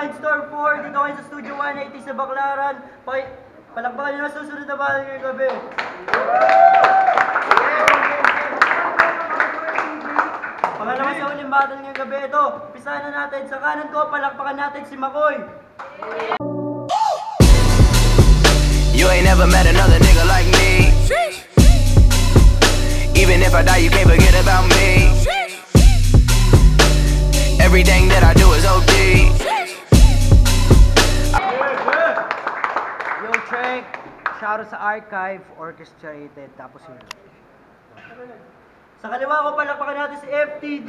Raplines Store 4, dito kayo sa Studio 180 sa Baclaran. Palakpakan nyo na susunod na battle ngayong gabi. Pangalawa sa uling battle ngayong gabi. Ito, umpisahan na natin. Sa kanan ko, palakpakan natin si McCoy. You ain't never met another nigga like me. Even if I die, you can't forget about me. Everything that I do is OD. Yo, check. Shoutout sa Archive, orchestrated, tapos yun. Sa kaliwa ko, palakpakan natin si FTD.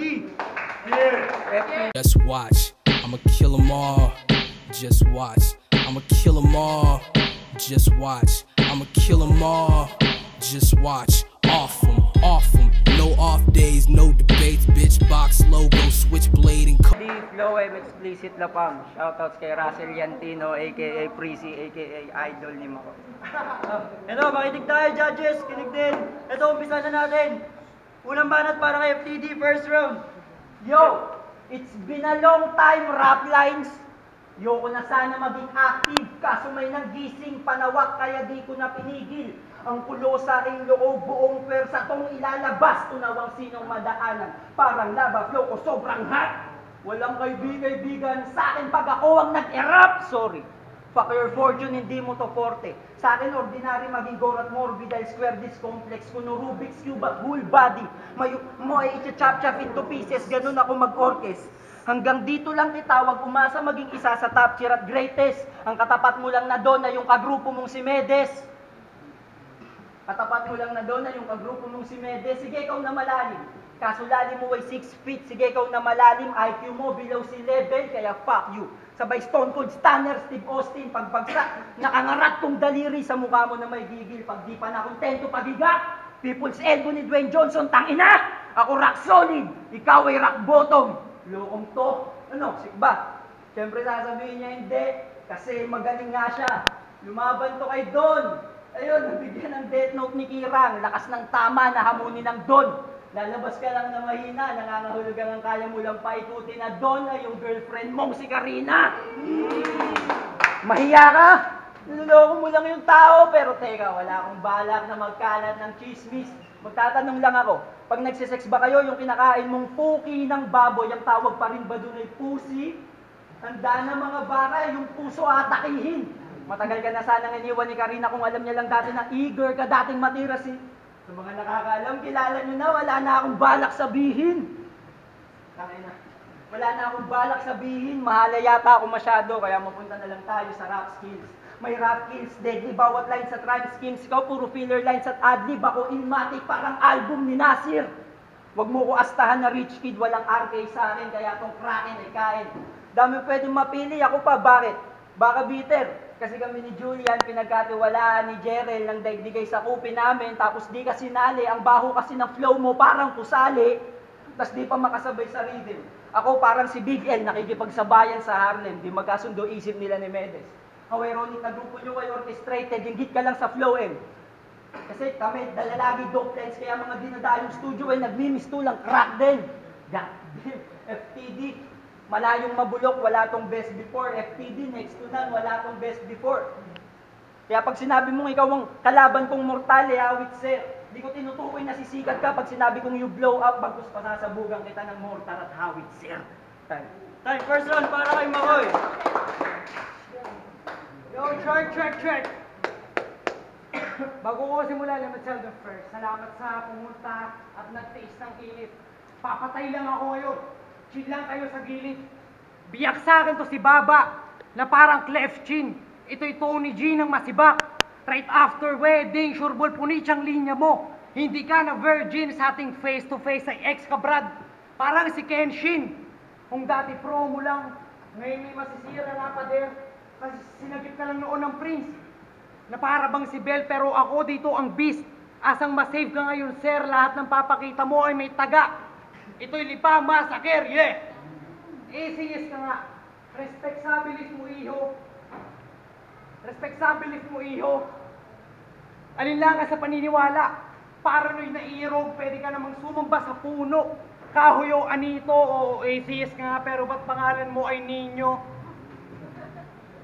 Just watch, I'ma kill them all. Just watch, I'ma kill them all. Just watch, I'ma kill them all. Just watch, off them, no off days, no debates, bitch, box logo, switchblade and Di Flow M Explicit Lapang. Shoutouts kay Russell Yantino, aka Prissy, aka Idol ni Mako. Ito, makinig tayo, judges, kinig din. Ito, umpisa na natin. Unang banat para kay FTD, first round. Yo, it's been a long time, Raplines. Yoko na sana maging active, kaso may nanggising panawak kaya di ko na pinigil. Ang kulo sa aking loob, buong pwersa tong ilalabas, tunawang sinong madaanan. Parang lava flow ko sobrang hot. Walang kaibigan sa akin pag ako ang nag-erupt. Sorry. Fuck your fortune, hindi mo to forte. Sa akin, ordinary maging gorat morbid dahil square disc complex. Kuno Rubik's Cube at whole body. Mo ay i-chop-chop into pieces, ganun ako mag-orkes. Hanggang dito lang itawag, umasa maging isa sa top tier at greatest. Ang katapat mo lang na doon na yung kagrupo mong si Medes. Katapat mo lang na doon na yung kagrupo mong si Medes. Sige, ikaw na malalim. Kaso lalim mo ay 6 feet. Sige, ikaw na malalim. IQ mo below sea level, kaya fuck you. Sabay Stone Cold Stunner, Steve Austin, pagbagsak. Nakangarat kong daliri sa mukha mo na may gigil. Pag di pa na kontento pagiga. People's elbow ni Dwayne Johnson, tangina! Ako rock solid, ikaw ay rock bottom. Lokong to. Ano, sick ba? Siyempre sasabihin niya hindi. Kasi magaling nga siya. Lumaban to kay Don. Ayun, nabigyan ng death note ni Kirang. Lakas ng tama na hamunin ng Don. Lalabas ka lang na mahina. Nangangahulugan ang kaya mo lang paikutin na Don ay yung girlfriend mong si Karina. Mahiya ka? Niloloko mo lang yung tao. Pero teka, wala akong balak na magkalat ng chismis. Magtatanong lang ako, pag nagsisex ba kayo, yung kinakain mong puki ng baboy, ang tawag pa rin ba doon ay pusi? Tanda na mga baka, yung puso atakihin. Matagal ka na sanang iniwan ni Karina kung alam niya lang dati na eager ka dating matira si... Sa mga nakakaalam, kilala niyo na, wala na akong balak sabihin. Tangina. Wala na akong balak sabihin, mahala yata ako masyado, kaya mapunta na lang tayo sa rap skills. May rap kills, deadly, bawat line sa tribe schemes. Ikaw, puro filler lines at adlib. Ako ilmatic, parang album ni Nasir. Huwag mo ko astahan na rich kid, walang RK sa akin, kaya tong kraken ay kain. Dami pwedeng mapili, ako pa, bakit? Baka bitter. Kasi kami ni Julian, pinagkatiwalaan ni Jerel ng daigdigay sa kupi namin, tapos di ka sinali, ang baho kasi ng flow mo parang kusali, tapos di pa makasabay sa rhythm. Ako parang si Big L, nakikipagsabayan sa Harlem, di magkasundo isip nila ni Medes. How ironic na grupo nyo ay orchestrated, hinggit ka lang sa flow M. Kasi kami, dala lagi dope lines, kaya mga dinadayong studio ay nagmimistulang crack din. God damn, FTD, malayong mabulok, wala tong best before. FTD, next to none, wala tong best before. Kaya pag sinabi mong ikaw ang kalaban kong mortal, awit sir, di ko tinutukoy na sisikat ka pag sinabi kong you blow up, bagkus pasasabugan kita ng mortar at hawit sir. Time, first round para kay Makoy. Yo, check. Bago ko simula, let me tell them first. Salamat sa pumunta at nagtiis ng init. Papatay lang ako ngayon. Chill lang kayo sa gilid. Biyak sa akin to si Baba, na parang cleft chin. Ito'y Tony G ng masibak. Right after wedding, sureball punit ang linya mo. Hindi ka na virgin sa ating face-to-face ay ex ka Brad. Parang si Kenshin. Kung dati promo lang, ngayon may masisira na pa there. Kasi sinagip ka lang noon ng Prince. Na para bang si Bell, pero ako dito ang beast. Asang masave ka ngayon, sir, lahat ng papakita mo ay may taga. Ito'y lipa, massacre, yeah! ACS ka nga. Respectabilis mo, iho. Respectabilis mo, iho. Alinlang ka sa paniniwala. Paranoid na irog, pwede ka namang sumamba sa puno. Kahoy o anito o ACS ka nga, pero ba't pangalan mo ay Ninyo?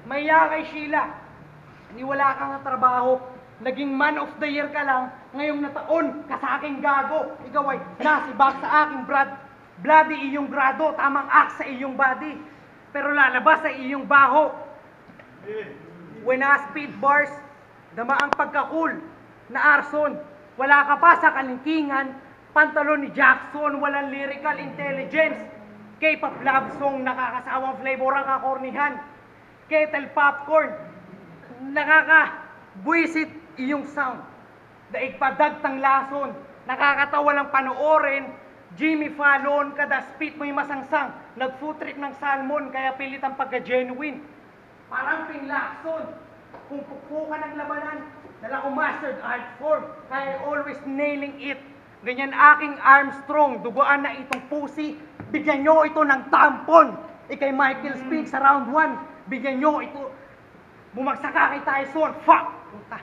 Maya kay Sheila. Wala kang trabaho. Naging man of the year ka lang. Ngayong nataon ka sa aking gago. Ikaw ay nasibak sa aking bloody iyong grado. Tamang act sa iyong body. Pero lalabas sa iyong baho. When speed bars, dama ang pagkakul na arson. Wala ka pa sa kalingkingan. Pantalon ni Jackson, walang lyrical intelligence. K-pop love song, nakakasawang flavor ang kakornihan. Kettle popcorn, nakaka-buisit iyong sound. Daig padagtang lason, nakakatawa lang panoorin. Jimmy Fallon, kada spit mo'y masangsang. Nag-food trip ng salmon, kaya pilit ang pagka-genuine. Parang pinlakson, kung pupuka ng labanan, dala ko mastered art form, kaya always nailing it. Ganyan aking Armstrong, duguan na itong pusi, bigyan nyo ito ng tampon. Ikay Michael Spinks sa round 1, bigyan nyo ito, bumagsak ka kay Tyson, fuck! Punta.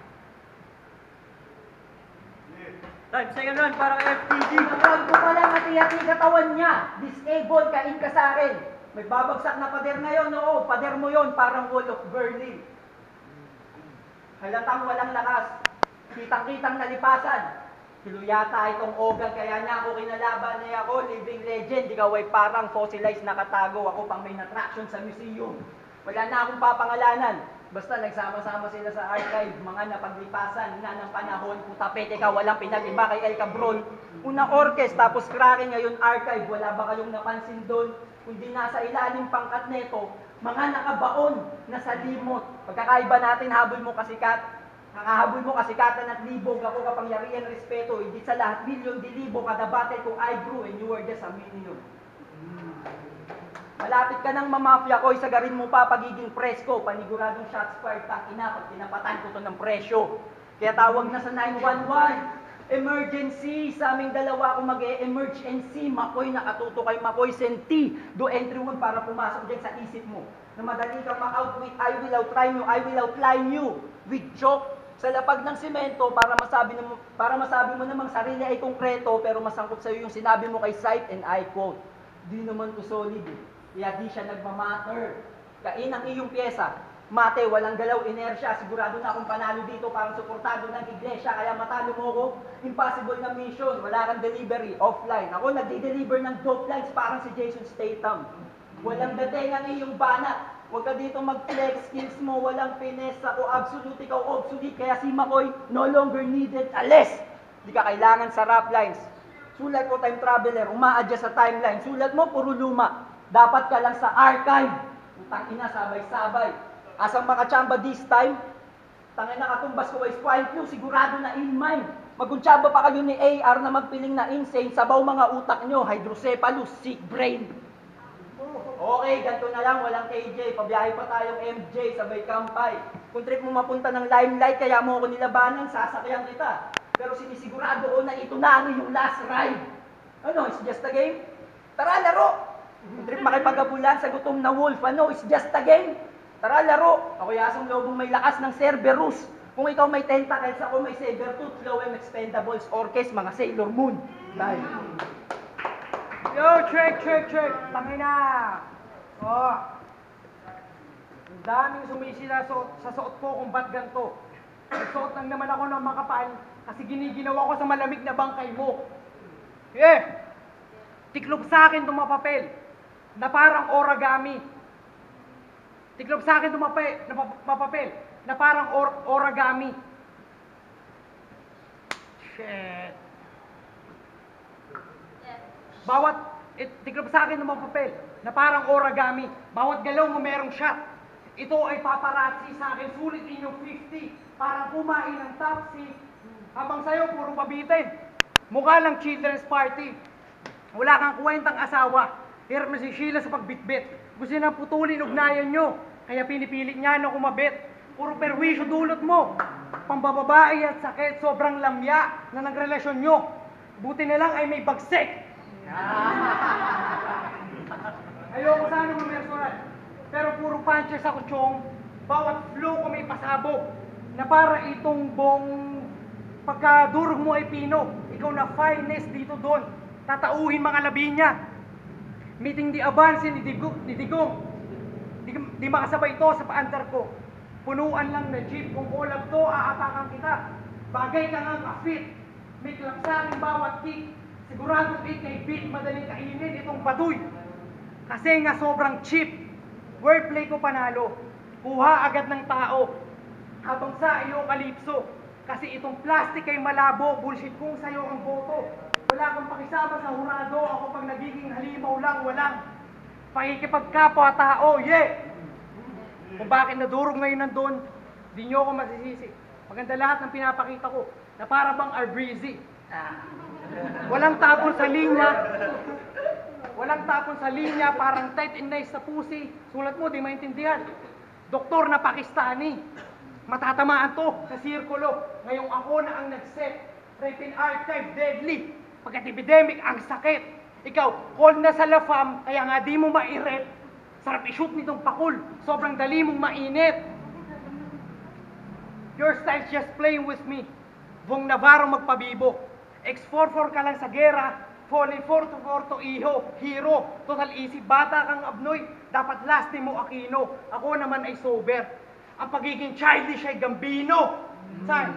Time, second round para kay FTD. Ang round ko pa lang, hati-hati katawan niya. Disable, kain ka sa akin. May babagsak na pader ngayon, oo. Pader mo yon, parang wall of Berlin. Halatang walang lakas. Kitang-kitang nalipasan. Silo yata itong ogang, kaya niya ako kinalaban niya ako. Living legend, ikaw ay parang fossilized nakatago. Ako pang main attraction sa museum. Wala na akong papangalanan. Basta nagsama-sama sila sa archive, mga napaglipasan na ng panahon, putapete ka, walang pinag-iba kay El Cabron. Una orkes, tapos cracking, ngayon archive, wala ba kayong napansin doon? Kundi nasa ilalim pangkat neto, mga nakabaon na sa limot. Pagkakaiba natin, habol mo kasikat, nakahabol mo kasikatan at libog, ako kapangyarihan, respeto, hindi sa lahat, milyon, dilibo, kada battle kung I grew and you were just a minion. Malapit ka ng mamafia ko, isagarin mo pa pagiging presko, paniguradong shots fired, tangina, pag tinapatan ko to ng presyo. Kaya tawag na sa 911, emergency, sa aming dalawa kung mag-e-emerge NC, McCoy, nakatuto kay McCoy, senti, do entry wound para pumasok dyan sa isip mo. Na madali kang ma-outwit, I will outline you, I will outline you, with joke, sa lapag ng simento, para masabi mo namang sarili ay konkreto, pero masangkot sa'yo yung sinabi mo kay Sight and I quote, di naman to solid eh. Kaya di siya nagmamatter. Kain ang iyong pyesa. Mate, walang galaw, inertia. Sigurado na akong panalo dito, parang suportado ng iglesia. Kaya matalo mo ko, impossible na mission. Wala kang delivery, offline. Ako nagdi-deliver ng dope lines parang si Jason Statham. Walang dating ang iyong banat. Huwag ka dito mag-flex, skills mo, walang finesse. Ako absolute, ikaw obsolete. Kaya si McCoy, no longer needed. Alis! Di ka kailangan sa Raplines. Sulat ko time traveler, uma-adjust sa timeline. Sulat mo, puro luma. Dapat ka lang sa archive. Utang ina, sabay-sabay. Asang makachamba this time, tangin na katumbas ko ay swine flu, sigurado na in mind. Maguntsaba pa kayo ni AR na magpiling na insane, sabaw mga utak nyo, hydrocephalus, sick brain. Okay, ganito na lang, walang KJ, pabiyahe pa tayong MJ, sabay kampay. Kung trip mo mapunta ng limelight, kaya mo ako nilabanan, sasakyan kita. Pero sinisigurado ko na ito na ang iyong last ride. Ano, it's just a game? Tara, laro! Kung trip makipagabulan sa gutom na wolf, ano, it's just a game. Tara, laro. Ako yasong lobong may lakas ng Cerberus. Kung ikaw may tentacles, ako may sabertooth, Phloem expendables, orcas, mga Sailor Moon. Bye. Yo, check. Tangina. Oh. Ang daming sumisila sa suot ko kung ba't ganito. Nagsuot lang naman ako ng makapal kasi giniginawa ko sa malamig na bangkay mo. Tiklop sa akin itong mapapel na parang origami. Tiklop sa akin itong mapapel na parang origami. Shit. Tiklop sa akin itong mapapel na parang origami. Bawat galaw mo merong shot. Ito ay paparazzi sa akin. Sulit inyong 50. Parang kumain ng taxi. Habang sa'yo, puro pabitin. Mukha lang children's party. Wala kang kwentang asawa. Hirap na si Sheila sa pagbitbit. Gusto niya putulin ugnayan nyo. Kaya pinipilit niya na kumabit. Puro perwisyo dulot mo. Pambababae at sakit, sobrang lamya na nagrelasyon nyo. Buti na lang ay may bagsik. Ayoko sana mamersonan. Pero puro punches ako, chong. Bawat flow ko may pasabog. Na para itong bong pagkadurog mo ay pino. Ikaw na finest dito doon. Tatauhin mga labi niya. Meeting di abansin ni Digong. Di makasabay ito sa paandar ko. Punuan lang na jeep. Kung collab to, aatakan kita. Bagay ka nga ka-fit. May klapsaking bawat kick. Sigurado kay beat madaling kainin itong baduy. Kasi nga sobrang cheap. Wordplay ko panalo. Kuha agad ng tao. Habang sa iyo kalipso. Kasi itong plastic ay malabo. Bullshit kung sa'yo ang boto. Wala kang pakisama sa hurado. Ako pag nagiging halimaw lang, walang pakikipagkapwa tao. Yeah! Kung bakit nadurog ngayon nandun, di nyo ako masisisi. Maganda lahat ng pinapakita ko na para bang breezy. Walang tapon sa linya. Walang tapon sa linya, parang tight and nice sa pusi. Sulat mo, di maintindihan. Doktor na Pakistani. Matatamaan to sa sirkulo. Ngayong ako na ang nag-set. Rape in archive, deadly. Pagkat epidemic, ang sakit. Ikaw, call na sa lafam, kaya nga di mo mairet. Sarap i-shoot nitong pakul. Sobrang dali mong mainit. Your style's just playing with me. Bong Navarro magpabibo. X44 ka lang sa gera. Falling 4-4 iho. Hero. Total easy. Bata kang abnoy. Dapat last mo Aquino. Ako naman ay sober. Ang pagiging childish ay Gambino. Saan?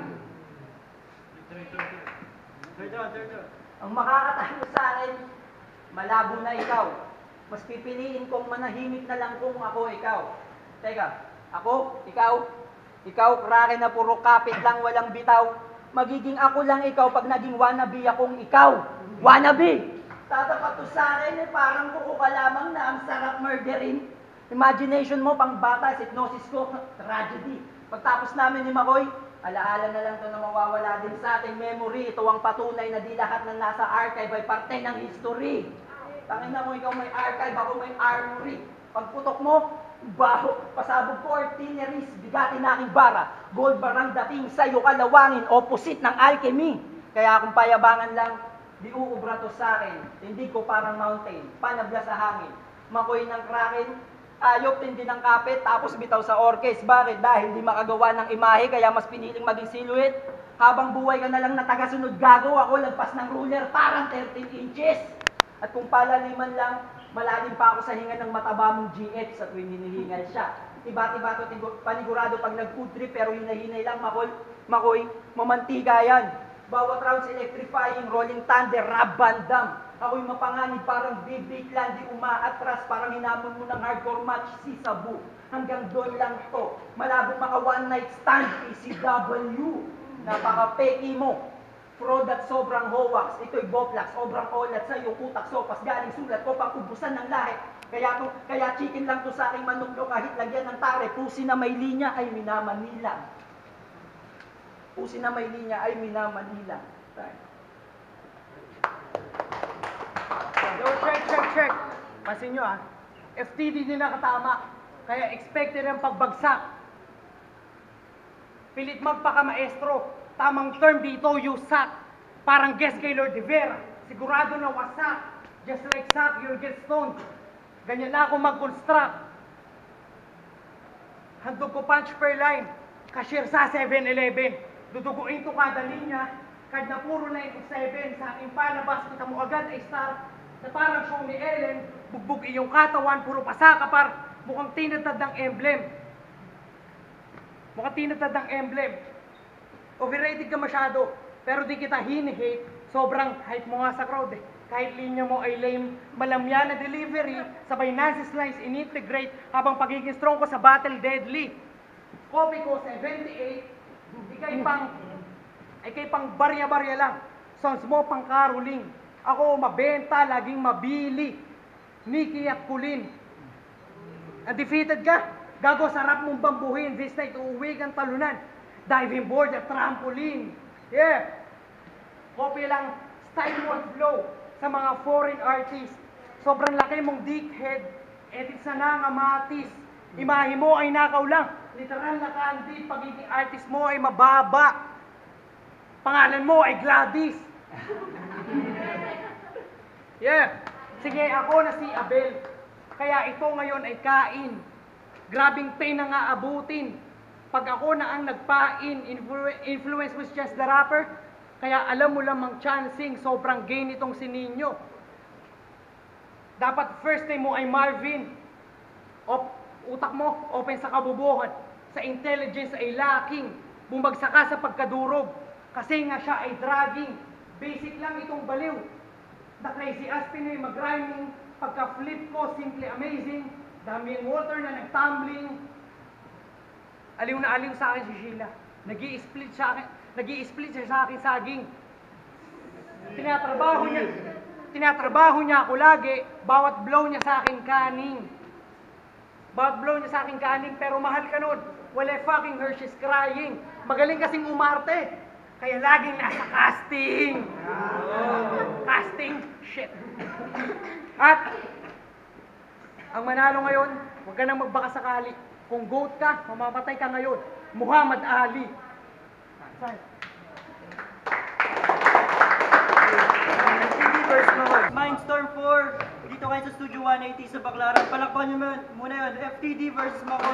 Ang makakatalo sa akin, malabo na ikaw. Mas pipiliin kong manahimik na lang kung ako ikaw. Teka, ako, ikaw, krake na puro kapit lang walang bitaw. Magiging ako lang ikaw pag naging wannabe akong ikaw. Wannabe! Tatapat to sa akin parang kuko ka lamang na ang sarap murderin. Imagination mo pang bata, hypnosis ko, tragedy. Pagtapos namin ni McCoy, alaala na lang to na mawawala din sa ating memory. Ito ang patunay na di lahat ng nasa archive ay parte ng history. Tangin na mo, ikaw may archive, ako may armory. Pagputok mo, baho, pasabog ko artilleries, bigatin na aking bara. Gold barang dating sa'yo kalawangin, opposite ng alchemy. Kaya kung payabangan lang, di uubra to sa akin. Tindig ko parang mountain, panabla sa hangin. McCoy ng kraken, ayop tindi ng kapit, tapos bitaw sa orkes. Bakit? Dahil di makagawa ng imahe, kaya mas piniling maging silhouette. Habang buhay ka na lang na tagasunod gago, ako lagpas ng ruler, parang 13 inches. At kung palaliman lang, malalim pa ako sa hinga ng mataba mong GF sa tuwing hinihingal siya. Iba-iba to panigurado pag nag-food trip, pero hinay-hinay lang, McCoy, mamantika yan. Bawat rounds electrifying, rolling thunder, rap bandam. Ako'y mapanganib, parang big land, di umaatras, parang hinamon mo ng hardcore match, si Sabu. Hanggang doon lang to, malabong maka one night stand, PCW. Napaka-peki mo. Product sobrang howax, ito'y boplax, sobrang olat sa iyong utak, sopas galing sulat ko, pang-ubusan ng lahi. Kaya chicken lang to sa aking manuklo, kahit lagyan ng tare, pusi na may linya ay minamanila. Pusi na may linya ay minamanila. Yo, check. Pansin nyo FTD din nakatama, kaya expected ang pagbagsak. Pilit magpaka-maestro. Tamang term dito, you suck. Parang guest kay Lord de Vera. Sigurado na wasak. Just like suck, you'll get stoned. Ganyan na ako mag-construct. Handog ko punch per line. Cashier sa 7-Eleven. Duduguin to kada linya. Card na puro 97. Sa aking palabas, kita mo agad ay star. Na parang show ni Ellen. Bugbog iyong katawan, puro pasaka par. Mukhang tinatad ng emblem. Overrated ka masyado, pero di kita hini-hate. Sobrang hype mo nga sa crowd Kahit linya mo ay lame, malamya na delivery, sabay Nancy's lines in-integrate, habang pagiging strong ko sa battle deadly. Copy ko 78, kay pang barya-barya lang. Sounds mo pang caroling. Ako mabenta, laging mabili. Nikki at Kulin. Undefeated ka? Gago, sarap mong bambuhin. This night, uuwi kang talunan. Diving board at trampoline. Yeah. Copy lang style mo at flow sa mga foreign artists. Sobrang laki mong dickhead. Edit sa nangamatis. Imahe mo ay nakaw lang. Literal na kandi. Pagiging artist mo ay mababa. Pangalan mo ay Gladys. Yeah. Sige, ako na si Abel. Kaya ito ngayon ay kain. Grabing pain na nga abutin. Pag ako na ang nagpain, influence was just the rapper, kaya alam mo lamang chancing, sobrang gain itong si Nino. Dapat first name mo ay Marvin. Utak mo, open sa kabubuhan. Sa intelligence ay lacking. Bumagsak ka sa pagkadurog. Kasi nga siya ay dragging. Basic lang itong baliw. The crazy ass Pinoy mag-rhyming. Pagka-flip ko, simply amazing. Dami yung water na nag-tumbling. Aliw na aliw sa akin si Sheila. Nag-i-split siya sa akin saging. Tinatrabaho niya ako lagi. Bawat blow niya sa akin kaning. Pero mahal ka nun. Wala fucking Hershey's crying. Magaling kasing umarte. Kaya laging nasa casting. Casting? Shit. At, ang manalo ngayon, huwag ka nang magbaka sakali. Kung goat ka, mamamatay ka ngayon. Muhammad Ali. Mindstorm 4, dito kayo sa Studio 180 sa Baclaran. Palakpan nyo muna yun. FTD versus McCoy.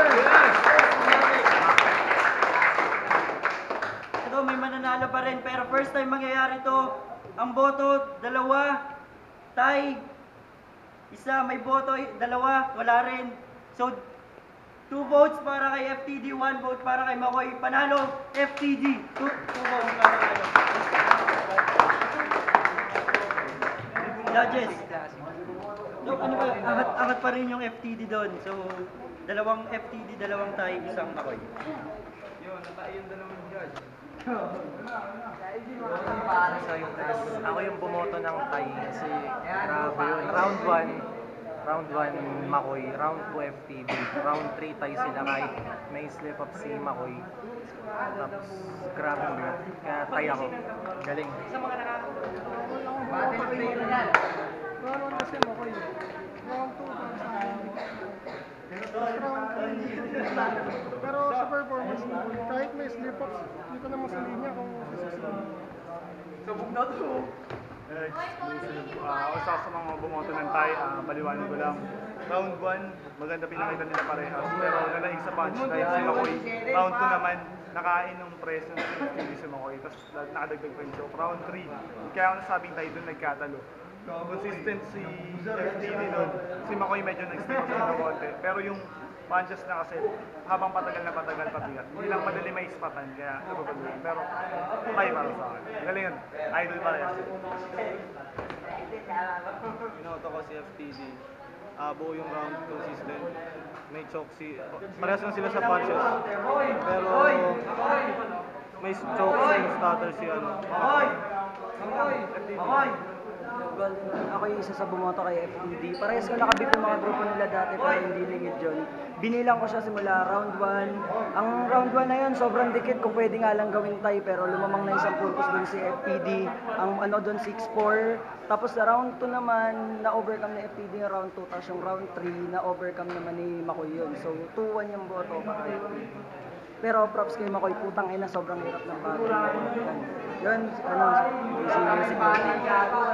Ito, may mananalo pa rin. Pero first time mangyayari to. Ang boto, 2. Tie. Isa, may boto, 2. Wala rin. So, 2 votes para kay FTD, 1 vote para kay McCoy. Panalo, FTD. 2 votes para kay Judges. So, ano ba? Angat pa rin yung FTD doon. So, 2 FTD, 2 tie, 1 McCoy. Yun, natay yung 2 judge. Ako yung bumoto ng tie kasi grabe yun. Round 1 McCoy, round 2 FTD, round 3 tie sila kahit may slip up si McCoy. Tapos grabe yun. Kaya tie ako. Galing. Battle play na yan. Round 1 kasi McCoy. Round 2 para sa akin. Round 3. Pero sa performance mo, kahit may slip-ups, dito naman sa linya kung susunod. Sabog na to. Isa sa mga bumoto ng tie, baliwanag ko lang. Round 1, maganda pinakita nila parehas. Pero nalaig sa punchline si McCoy. Round 2 naman, nakain ng presence si McCoy. Tapos nakadagdag pa yung joke. Round 3, kaya ako nasabing tayo doon nagkatalo. Consistent si FTD doon. Si McCoy medyo nag-step up ng konti. Pero yung punches na kasi, habang patagal na patagal pabigat. Hindi lang madali may ispatan, kaya napapagulan. Pero, tayo para sa akin. Galing yun. Idol para yan. Binoto ko si FTD. Buo yung round, consistent. May choke si... Parehas lang sila sa punches. Pero... May choke sa stutter si ano. Ako yung isa sa bumoto kay FTD. Parehas ko nakabip yung mga grupo nila dati pero hindi lingid yun. Binilang ko siya simula round 1. Ang round 1 na yun, sobrang dikit kung pwede nga lang gawin tie pero lumamang na isang purpose dun si FTD. Ang ano dun 6-4. Tapos sa round 2 naman, na-overcome ni FTD yung round 2. Tapos yung round 3, na-overcome naman ni McCoy yun. So 2-1 yung boto para kay FTD. Pero props kay McCoy, putang ina, sobrang hirap ng bagay. Yun, ano, si